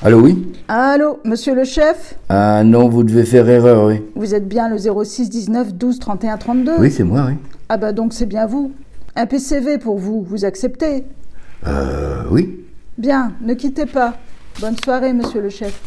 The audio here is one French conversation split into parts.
Allô, oui? Allô, monsieur le chef? Ah non, vous devez faire erreur, oui. Vous êtes bien le 06 19 12 31 32? Oui, c'est moi, oui. Ah bah donc c'est bien vous. Un PCV pour vous, vous acceptez? Oui. Bien, ne quittez pas. Bonne soirée, monsieur le chef.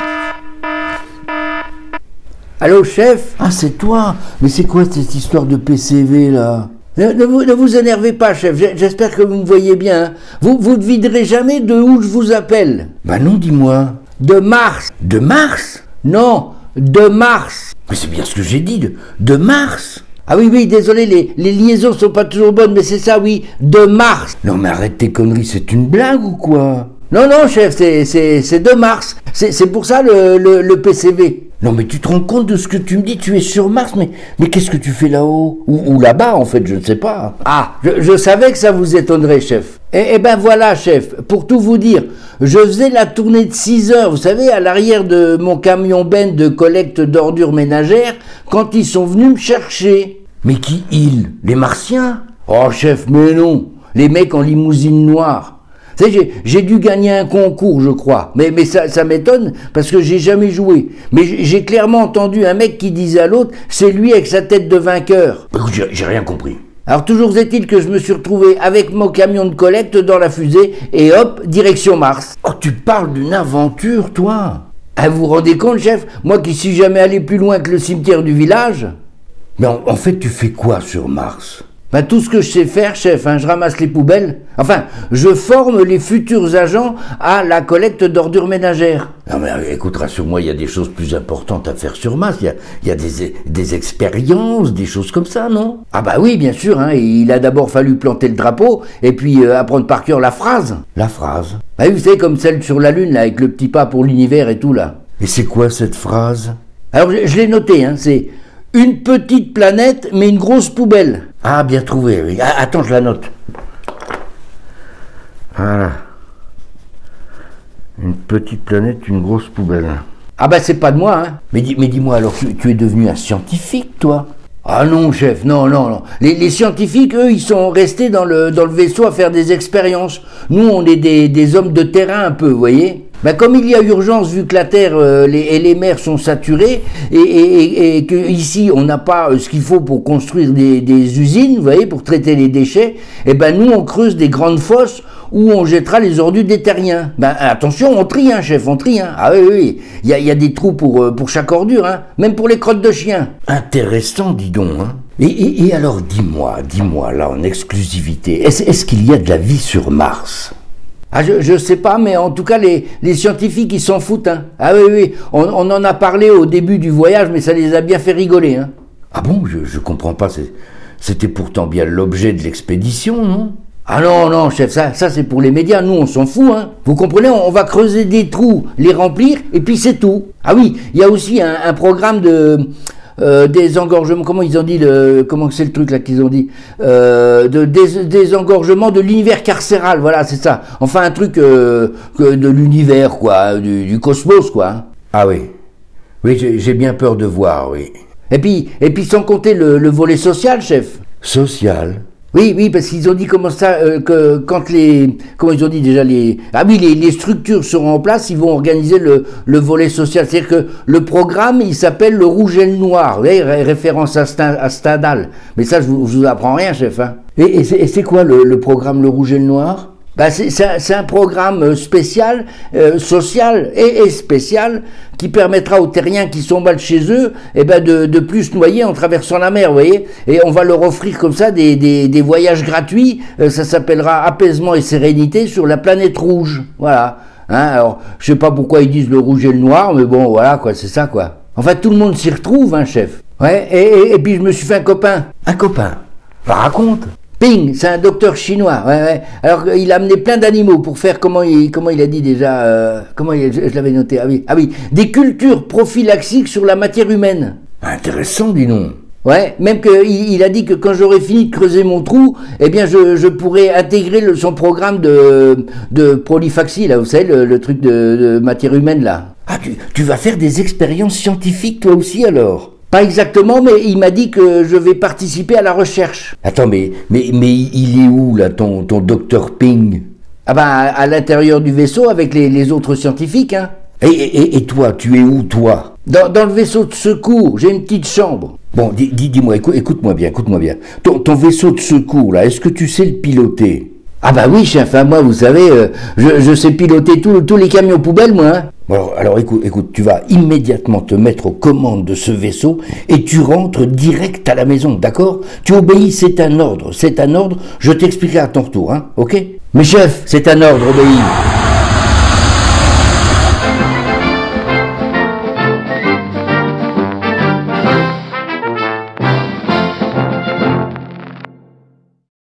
Allô, chef? Ah, c'est toi? Mais c'est quoi cette histoire de PCV, là? Ne vous énervez pas, chef. J'espère que vous me voyez bien. Vous ne devinerez jamais de où je vous appelle. Bah non, dis-moi. De Mars. De Mars? Non, de Mars. Mais c'est bien ce que j'ai dit, de Mars. Ah oui, désolé, les liaisons sont pas toujours bonnes, mais c'est ça, oui, de Mars. Non, mais arrête tes conneries, c'est une blague ou quoi? Non, chef, c'est de Mars. C'est pour ça le PCV. Non, mais tu te rends compte de ce que tu me dis? Tu es sur Mars, mais qu'est-ce que tu fais là-haut? Ou là-bas, en fait, je ne sais pas. Ah, je savais que ça vous étonnerait, chef. Eh ben voilà, chef, pour tout vous dire, je faisais la tournée de 6 heures, vous savez, à l'arrière de mon camion Ben de collecte d'ordures ménagères, quand ils sont venus me chercher. Mais qui ils? Les Martiens? Oh, chef, mais non, les mecs en limousine noire. Vous savez, j'ai dû gagner un concours, je crois. Mais ça m'étonne, parce que j'ai jamais joué. Mais j'ai clairement entendu un mec qui disait à l'autre, c'est lui avec sa tête de vainqueur. Écoute, j'ai rien compris. Alors toujours est-il que je me suis retrouvé avec mon camion de collecte dans la fusée, et hop, direction Mars. Oh, tu parles d'une aventure, toi? Ah, vous vous rendez compte, chef? Moi qui suis jamais allé plus loin que le cimetière du village? Mais en fait, tu fais quoi sur Mars? Ben, tout ce que je sais faire, chef, je ramasse les poubelles. Enfin, je forme les futurs agents à la collecte d'ordures ménagères. Non mais écoute, rassure-moi, il y a des choses plus importantes à faire sur Mars. Il y a des expériences, des choses comme ça, non? Ah bah oui, bien sûr, il a d'abord fallu planter le drapeau, et puis apprendre par cœur la phrase. La phrase? Bah oui, vous savez, comme celle sur la Lune, là, avec le petit pas pour l'univers et tout, là. Et c'est quoi cette phrase? Alors, je l'ai noté, c'est... Une petite planète, mais une grosse poubelle. Ah, bien trouvé, oui. Ah, attends, je la note. Voilà. Une petite planète, une grosse poubelle. Ah bah c'est pas de moi, Mais dis-moi, alors tu es devenu un scientifique, toi? Ah non, chef, non. Les scientifiques, eux, ils sont restés dans le vaisseau à faire des expériences. Nous, on est des hommes de terrain un peu, vous voyez? Ben, comme il y a urgence, vu que la Terre et les mers sont saturées, et que ici on n'a pas ce qu'il faut pour construire des usines, vous voyez, pour traiter les déchets, et ben nous on creuse des grandes fosses où on jettera les ordures des terriens. Ben attention, on trie, chef, on trie. Ah oui, il y a des trous pour chaque ordure, même pour les crottes de chien. Intéressant, dis donc. Et alors dis-moi, là en exclusivité, est-ce qu'il y a de la vie sur Mars? Ah, je sais pas, mais en tout cas, les scientifiques, ils s'en foutent, Ah oui, on en a parlé au début du voyage, mais ça les a bien fait rigoler, Ah bon, je comprends pas, c'était pourtant bien l'objet de l'expédition, non? Ah non, chef, ça c'est pour les médias, nous on s'en fout, Vous comprenez, on va creuser des trous, les remplir, et puis c'est tout. Ah oui, il y a aussi un programme des engorgements, comment ils ont dit, comment c'est le truc là qu'ils ont dit, des engorgements de l'univers carcéral, voilà, c'est ça. Enfin un truc de l'univers, quoi, du cosmos, quoi. Ah oui, j'ai bien peur de voir, oui. Et puis sans compter le volet social, chef. Social? Oui, parce qu'ils ont dit comment ça, que quand comment ils ont dit déjà les structures seront en place, ils vont organiser le volet social. C'est-à-dire que le programme, il s'appelle le rouge et le noir, vous voyez, référence à Stendhal. Mais ça, je vous apprends rien, chef, Et c'est quoi le programme le rouge et le noir? Bah c'est un programme spécial, social et spécial qui permettra aux terriens qui sont mal chez eux de plus noyer en traversant la mer, vous voyez, et on va leur offrir comme ça des voyages gratuits, ça s'appellera apaisement et sérénité sur la planète rouge, voilà. Alors je sais pas pourquoi ils disent le rouge et le noir, mais bon voilà quoi, c'est ça quoi. Enfin tout le monde s'y retrouve, chef. Ouais, et puis je me suis fait un copain. Un copain? Bah, raconte. Ping, c'est un docteur chinois, ouais. Alors il a amené plein d'animaux pour faire, comment il a dit déjà, je l'avais noté, ah oui, des cultures prophylaxiques sur la matière humaine. Intéressant, dis donc. Ouais, même qu'il a dit que quand j'aurai fini de creuser mon trou, je pourrais intégrer son programme de polyfaxie, là, vous savez, le truc de matière humaine, là. Ah, tu vas faire des expériences scientifiques, toi aussi, alors? Pas exactement, mais il m'a dit que je vais participer à la recherche. Attends, mais il est où, là, ton docteur Ping? Ah ben, à l'intérieur du vaisseau avec les autres scientifiques, hein. Et toi, tu es où, toi? Dans le vaisseau de secours, j'ai une petite chambre. Bon, dis-moi, écoute-moi bien. Ton vaisseau de secours, là, est-ce que tu sais le piloter? Ah bah oui, chef, hein, moi, vous savez, je sais piloter tous les camions poubelles, moi. Hein. Bon, alors écoute, tu vas immédiatement te mettre aux commandes de ce vaisseau et tu rentres direct à la maison, d'accord? Tu obéis, c'est un ordre, je t'expliquerai à ton retour, hein, ok? Mais chef, c'est un ordre, obéis.